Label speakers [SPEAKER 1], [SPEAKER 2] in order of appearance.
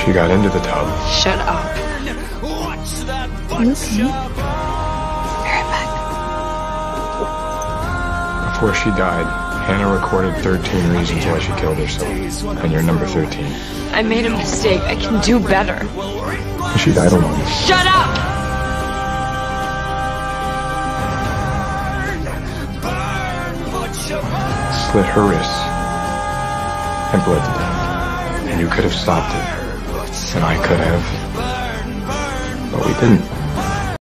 [SPEAKER 1] She got into the tub.
[SPEAKER 2] Shut up.
[SPEAKER 3] Are you okay?
[SPEAKER 1] Before she died, Hannah recorded 13 reasons why she killed herself. And you're number 13.
[SPEAKER 2] I made a mistake. I can do better.
[SPEAKER 1] She died alone.
[SPEAKER 2] Shut up!
[SPEAKER 1] Slit her wrists and bled to death. And you could have stopped it. And I could have. But we didn't.